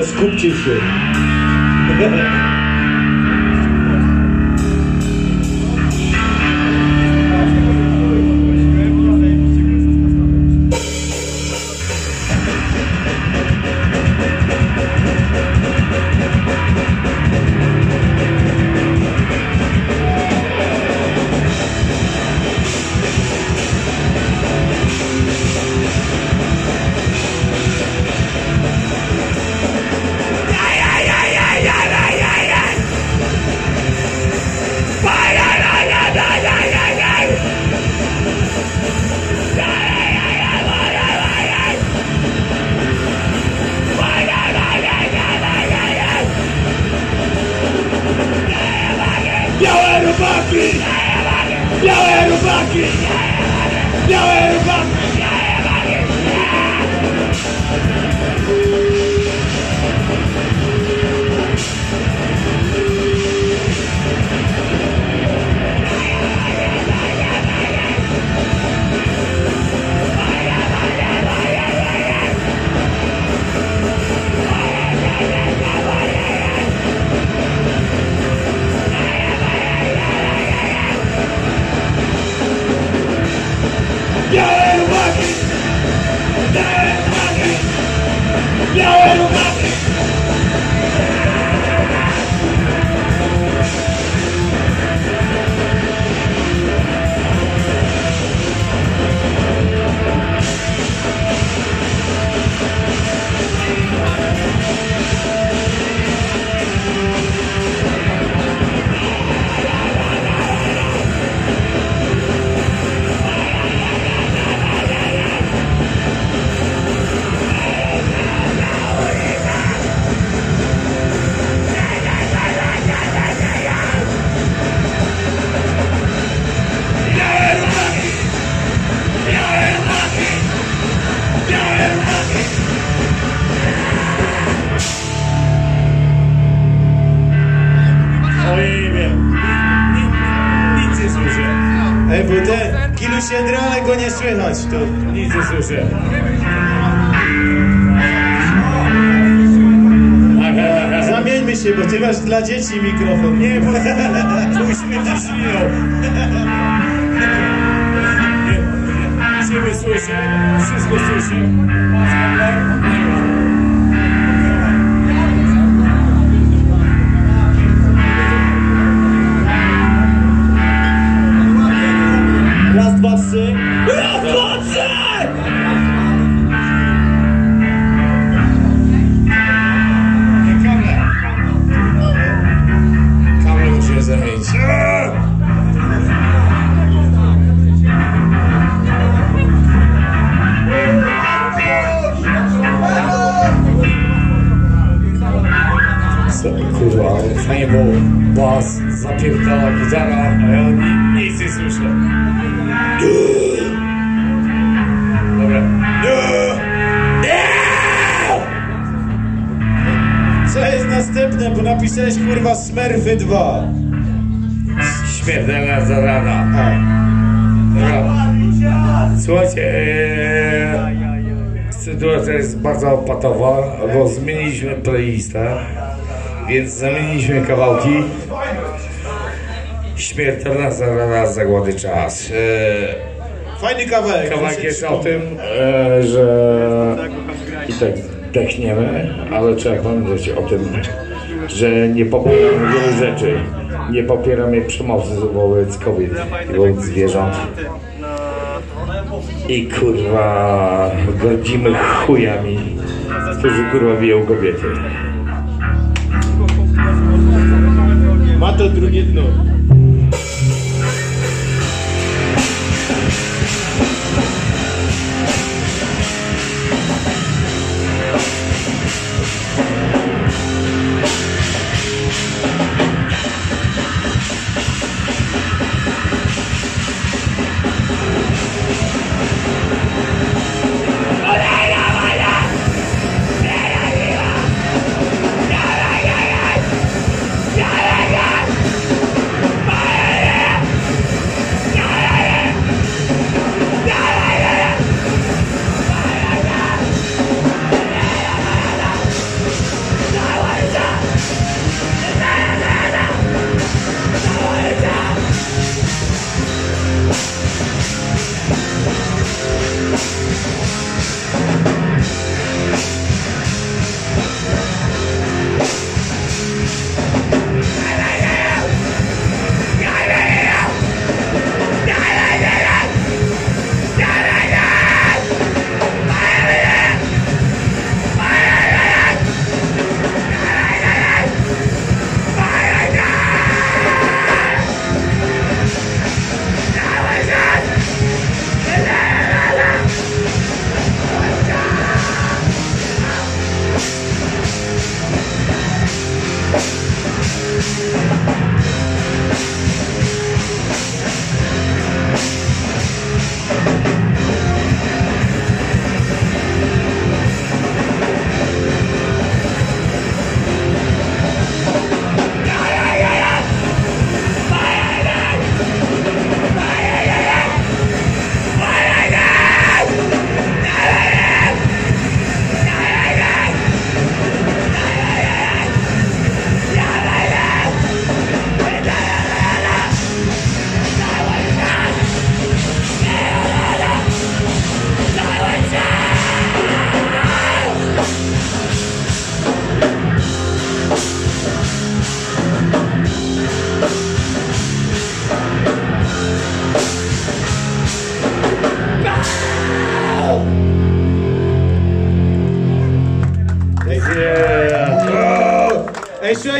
skupcie się. Białe robaki! Białe robaki! Białe robaki! Białe robaki! Białe robaki! Ej, bo ten Kiluś Jędra, ale go nie słychać, to nic nie słyszę. Zamieńmy się, bo ty masz dla dzieci mikrofon. Nie, bo twój śmierci ślinął. Ciebie słyszę, wszystko słyszę. Raz, dwa, trzy. Raz, dwa, trzy! Kamerę musimy zamienić. Kurwa, fajnie było bas, zapierdala gitara, a ja nic nie słyszę. Dobra. Co jest następne, bo napisałeś kurwa Smurfy 2. Śmiertelna zarada. Dobra. Słuchajcie, sytuacja jest bardzo patowa, bo zmieniliśmy playlistę, więc zamieniliśmy kawałki. Śmiertelna zarada, zagłady czas. Fajny kawałek. Kawałek jest o tym, że i tak dechniemy, ale trzeba pamiętać o tym, że nie popieramy wielu rzeczy. Nie popieramy przemocy wobec kobiet i wobec zwierząt. I kurwa gardzimy chujami, którzy kurwa biją kobiety. Ma to drugie dno.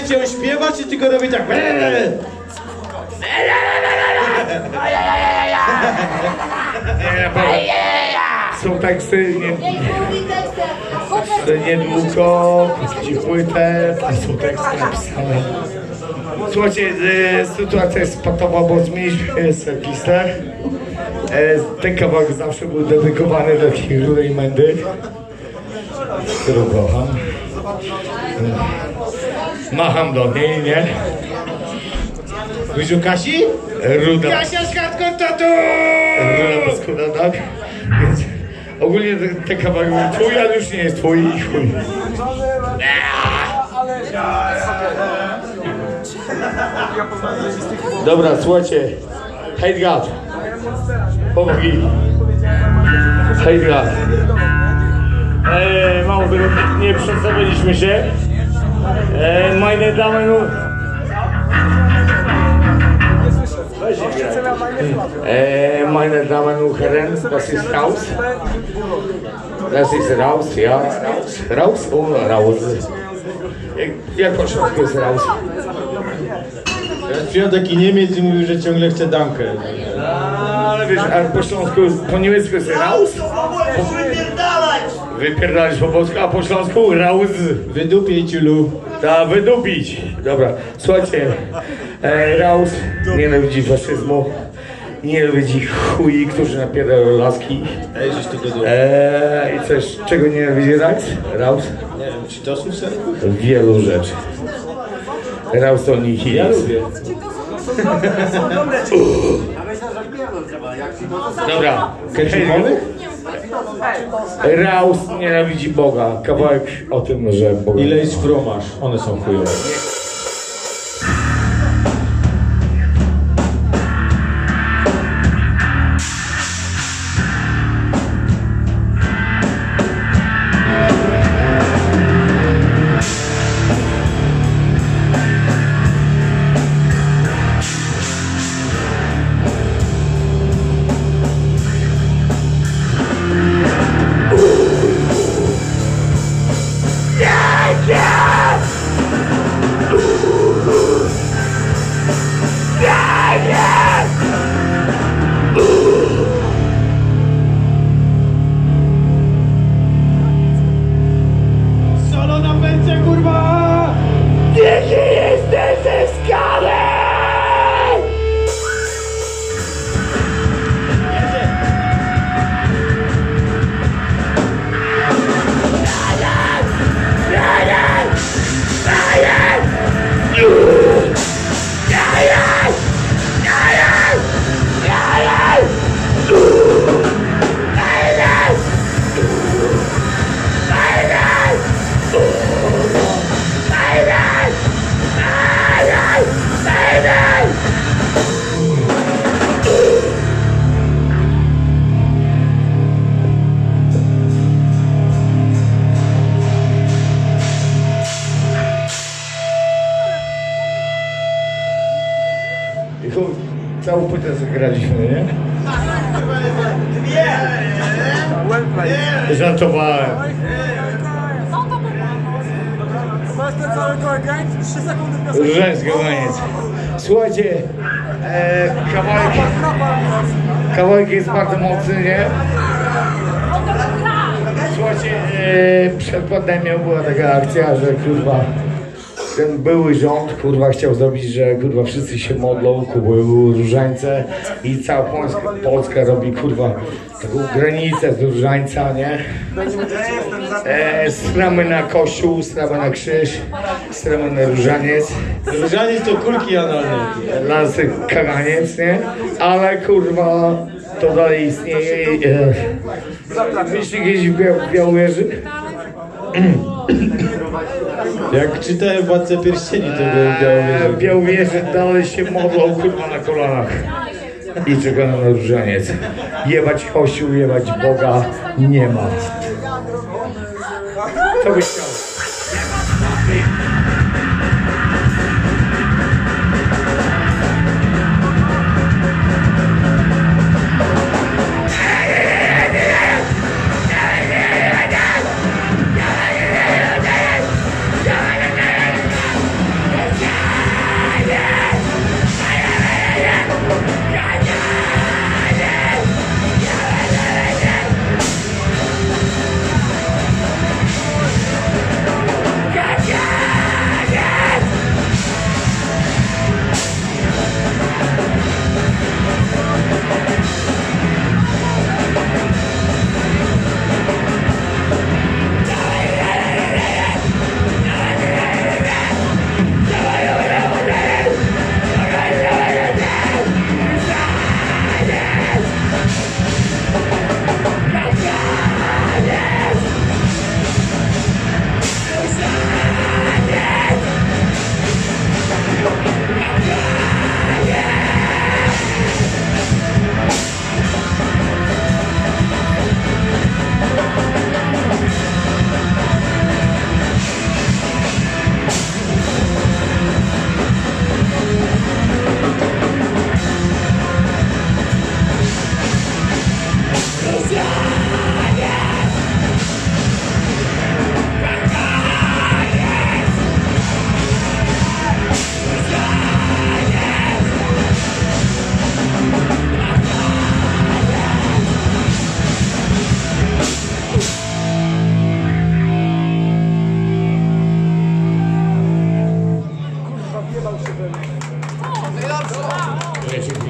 Słuchajcie, on śpiewa, czy tylko robi tak? Są teksty, niedługo puści płytę, tam są teksty napisane. Słuchajcie, sytuacja jest patowa, bo zmieniliśmy setlistę. Ten kawałek zawsze był dedykowany do takiej rudej mędy, którą kocham. Macham do niej, nie? Mówisz o Kasi? Ruda. Kasia z kartką tatu! Ruda paskuda, tak? Więc ogólnie ten kawałek był twój, ale już nie jest twój i chuj. Dobra, słuchajcie. Hate God. Pomogi. Hate God. Mało tego, nie przedstawiliśmy się. Meine Damen und meine Damen und Herren, das ist raus. Das ist raus, ja. Raus oder raus? Jak po środku jest raus? Teraz przyjął taki Niemiec i mówił, że ciągle chce damkę. Ale wiesz, a po śląsku, po niemiecku jest raus? Wypierdalać po polsku, a po śląsku raus. Wydupiej ciulu. Da, wydupić. Dobra, słuchajcie, raus nienawidzi faszyzmu, nienawidzi chuji, którzy napierają laski. Ej, żeś tego dużo. I coś, czego nienawidzi raus? Raus? Nie wiem, czy to są serwy? Wielu rzeczy. Raus to nihilizm. Ja lubię. Dobra, Ketchupowych? Raus nienawidzi Boga. Kawałek o tym, że Boga. Ile jest fromaż? One są chujowe. Solo na pęcie, kurwa! Gdzie jesteś ze skały? I chuj, całą płytę zagraliśmy, nie? Żartowałem. Żeński koniec. Słuchajcie, kawałek jest bardzo mocny, nie? Słuchajcie, przed pandemią była taka akcja, że kurwa ten były rząd kurwa chciał zrobić, że kurwa wszyscy się modlą, kupują różańce i cała Polska robi kurwa taką granicę z różańca, nie? Stramy na kościół, stramy na krzyż, stramy na różaniec. Różaniec to kulki analne. Nas kaganiec, nie? Ale kurwa to dalej istnieje. Byliście kiedyś w Białowieży? Jak czytałem Władcę Pierścieni, to było Białowieży. Białowieży dalej się modlą kurwa na kolanach i czekają na różaniec. Jebać kościół, jebać Boga nie ma. Co byś chciał?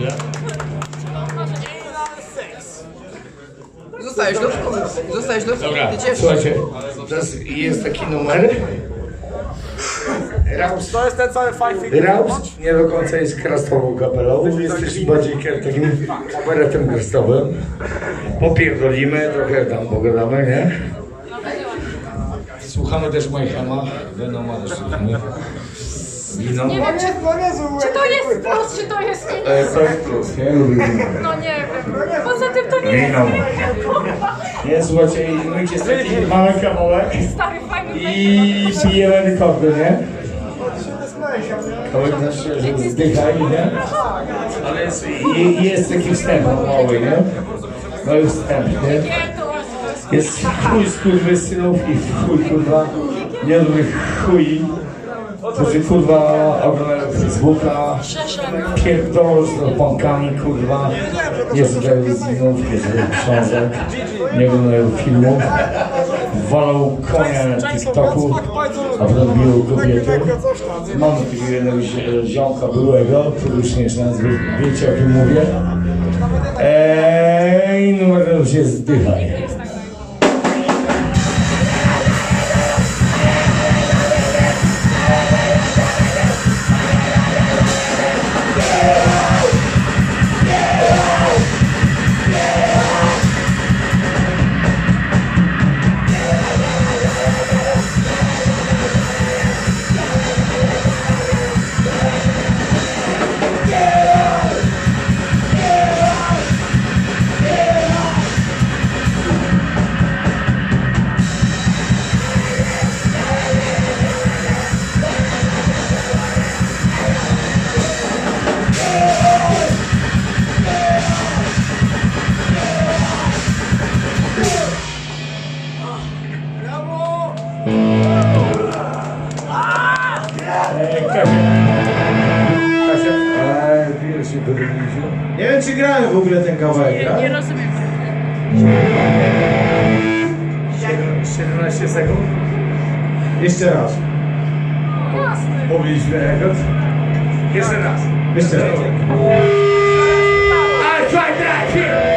chwilę. Zostałeś do Dobra, słuchajcie, teraz jest taki numer. To jest ten cały five finger. Raus nie do końca jest krastową kapelą, jesteś bardziej takim kabaretem krastowym. Popierdolimy, trochę tam pogadamy, nie? Słuchamy też Mayhema, Venoma też słuchamy. Wino. Nie wiem, czy to jest plus, czy to jest minus. To jest plus, nie? Lubię wino. No nie wiem. Poza tym to nie jest. Wino. Nie, słuchajcie, my jest taki mały kawałek Stary, fajny i pijemy kokty, nie? Kawałek znaczy, że zdychaj, nie? Ale jest taki wstęp mały, nie? Mały wstęp, nie? Nie, to Jest chuj skurwysynów i chuj kurwa niezłych chuj, którzy kurwa oglądają Facebooka, pierdolą z pompkami kurwa, nie z telewizjów, nie z książek, nie oglądają filmów, walą konia na TikToku, a potem biją kobiety. Mam takiego jednego ziomka byłego, który już nie jest nazwy, wiecie o kim mówię. Numer się zdychaj. Nie wiem, czy grałem w ogóle ten kawałek, tak? nie rozumiem. 17 sekund. Jeszcze raz. Jasne. Mówiliśmy rekord. Jeszcze raz. Jeszcze raz. I tried that here.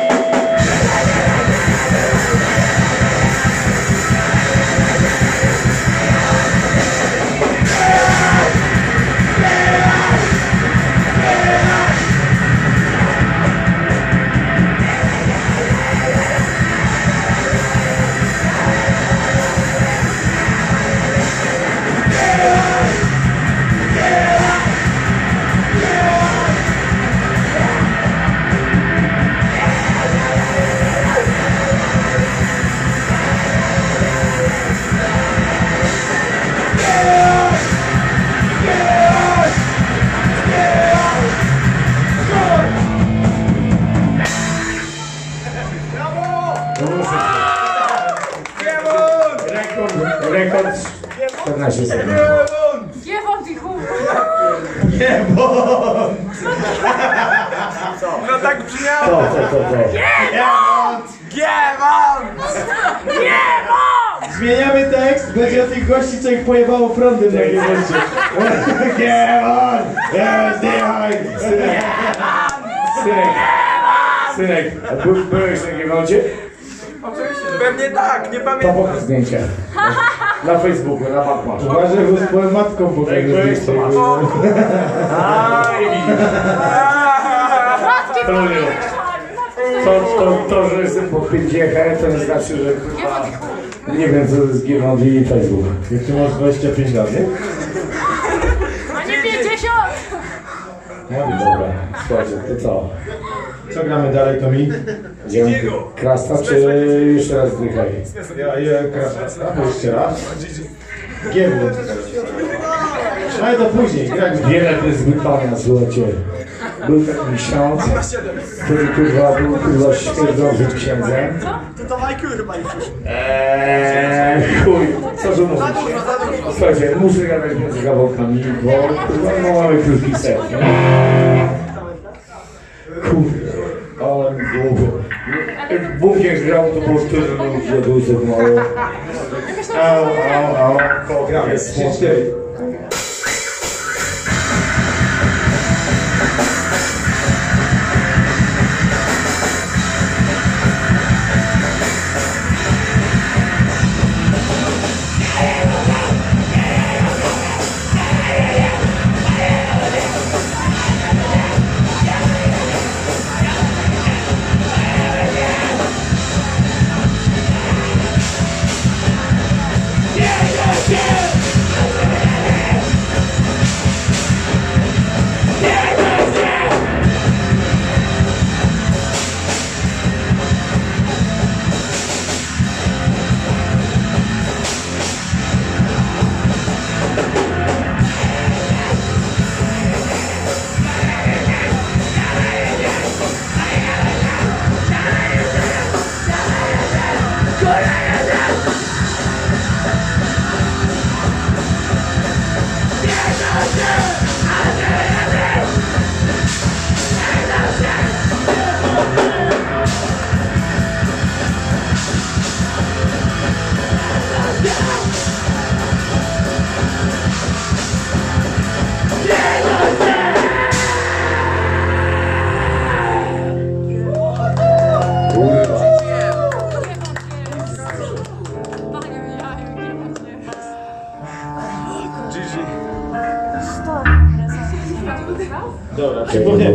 Rekord 14 sekund. Giewont i chuj. Nie, bo... No tak brzmiało. To. Zmieniamy tekst, będzie o tych gości, co ich pojebało prądem na Giewoncie. Giewont! Zdychaj! Synek, a byłeś na Giewoncie? Oczywiście. Pewnie tak, nie To pamiętam. pokaż zdjęcia. Na Facebooku, na bank masz. Uważaj, bo z twoją matką pokażę. byłeś, to masz. To, że jestem po 50, to nie znaczy, że kurwa nie wiem co to jest Giewont i Facebook. Jak ty masz 25 lat, nie? A nie 50. No dobra, słuchajcie, to co? Co gramy dalej, to mi? Idziemy Krasta, czy jeszcze raz zdychaj? Ja krasna. Jeszcze raz. Giewont. Ale to później, gramy. Wiele bez wypania, słuchajcie. Był taki ksiądz, który kurwa był kurwa śmierdzącym księdzem. To IQ chyba już. Chuj, co tu mówić? Słuchajcie, muszę gadać między kawałkami, bo kurwa no, mamy krótki set, nie? Kurde, ale długo. Jak Bunkier grał, to było tyle ludzi, że był tak mało. Au, koło jest smutny.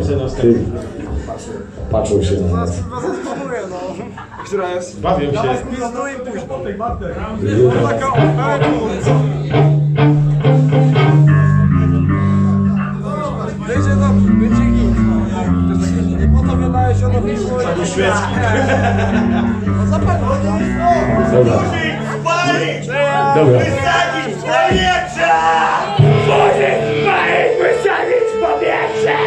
jeszcze na wstępie. Patrzą się na nas. Która jest? Bawią się. Będzie dobrze, będzie git. Po to wydałeś się do filmu. Szwedzki. Dobra. Dobra. Wysadzić powietrze! Wózek mają wysadzić powietrze!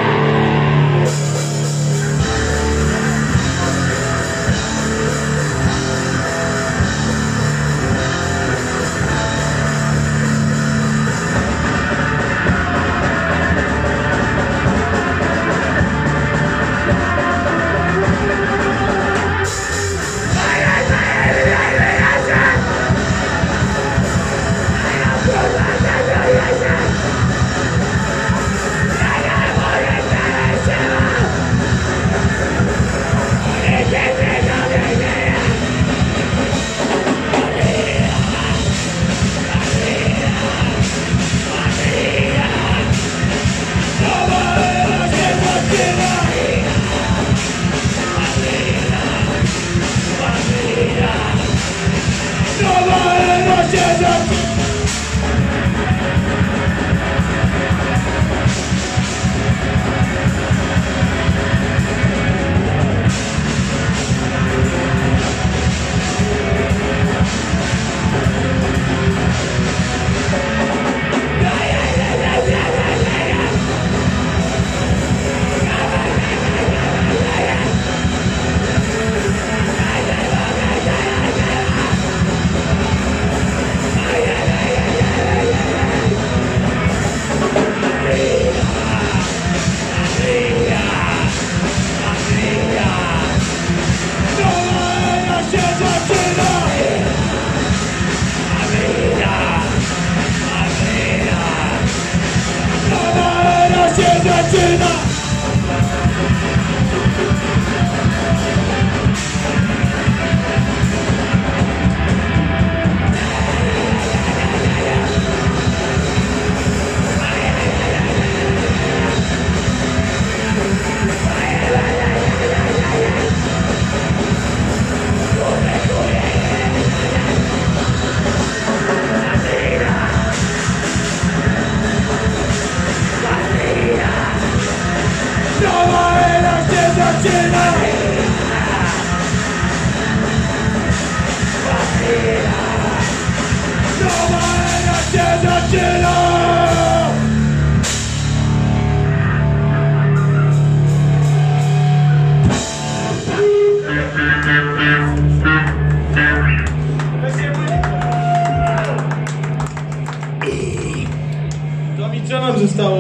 To mi co nam zostało?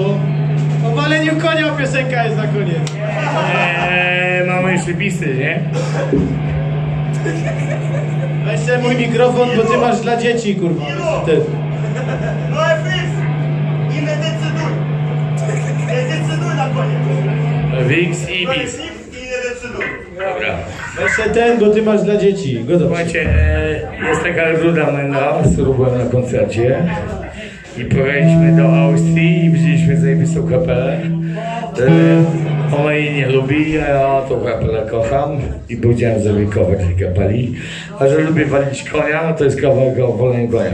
O waleniu konia piosenka jest na koniec. Mamy jeszcze pisy, nie? Weź sobie mój mikrofon, bo ty masz dla dzieci, kurwa. Ty. No FX! I nie decyduj! Nie decyduj na koniec! Wix i To bis. jest nikt i nie decyduj! Dobra. Weź sobie ten, bo ty masz dla dzieci. Gotowe. Słuchajcie, jest taka ruda menda, z którą byłem na koncercie i pojechaliśmy do Austrii i widzieliśmy zajebistą kapelę. Ona jej nie lubi, a ja tą kapelę kocham i powiedziałem zrobić cover tej kapeli. A że lubię walić konia, no to jest kawałek o woleniu konia.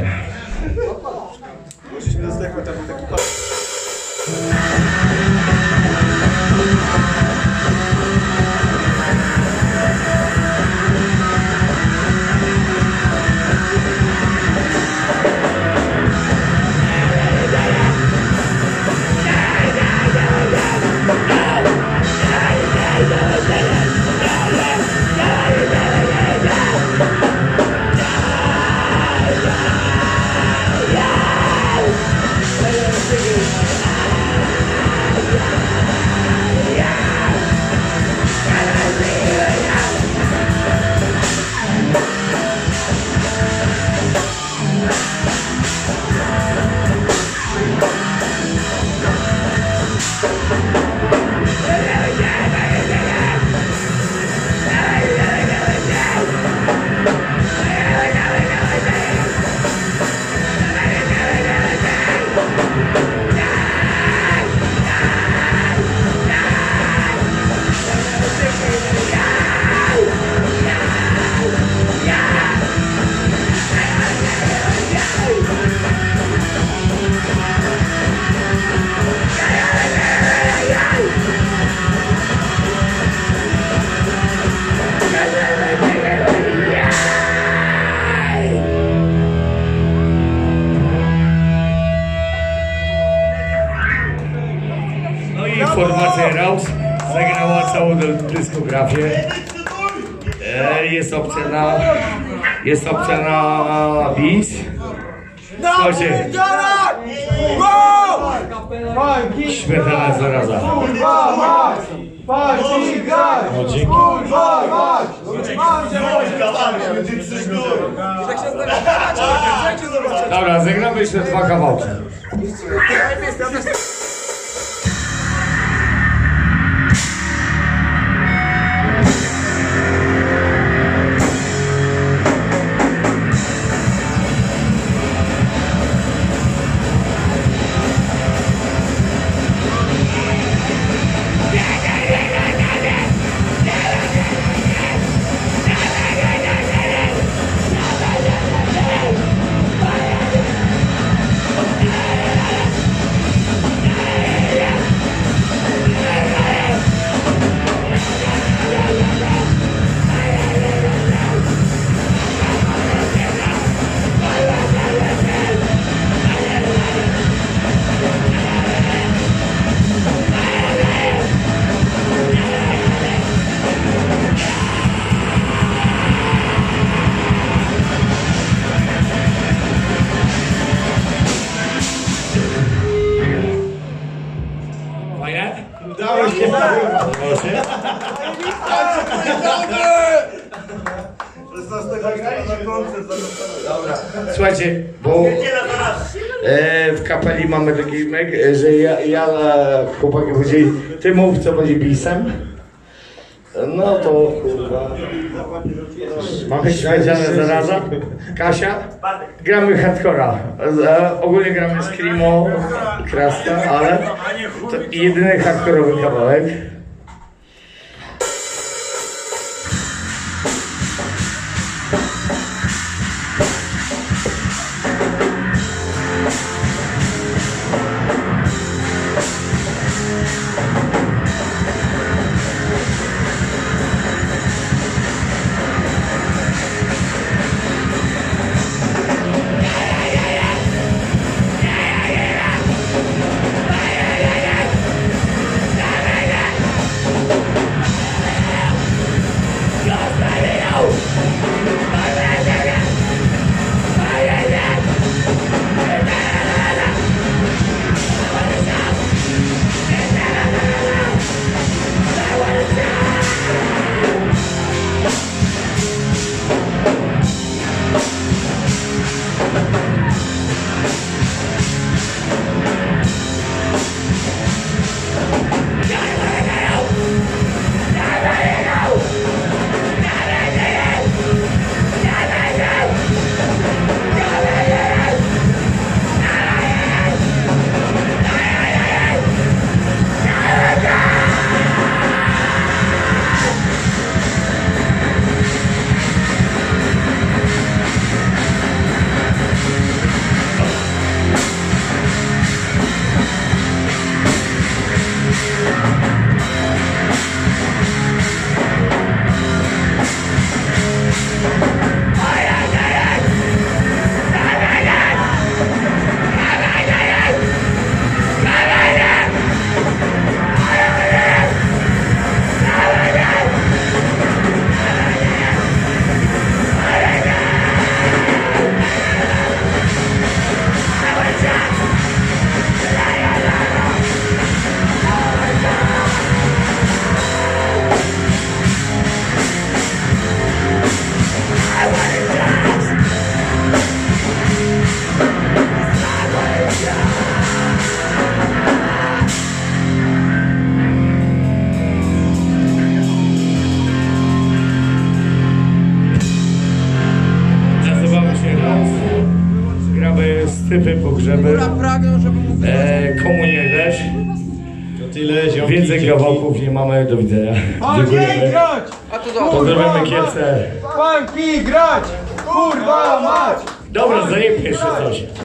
Rose zagrała całą dyskografię. Jest opcja na bis. Słuchajcie, śmiertelna zaraza. Kurwa mać! Funky grać! Kurwa mać! Dobra, zagramy jeszcze 2 kawałki. Udało się. Słuchajcie, bo w kapeli mamy taki mek, że ja chłopaki powiedzieli, ty mów co będzie bisem. No to kurwa. Mamy śledziane zaraza. Kasia? Gramy hardcora. Ogólnie gramy screamo, krasta, ale to jedyny hardkorowy kawałek. Typy, pogrzeby, komunie też. To tyle, ziomki. Więcej kawałków nie mamy, do widzenia. Dziękujemy. grać! Pozdrawiamy Kielce. Funky grać! Kurwa mać! Dobra, zajebmy jeszcze coś.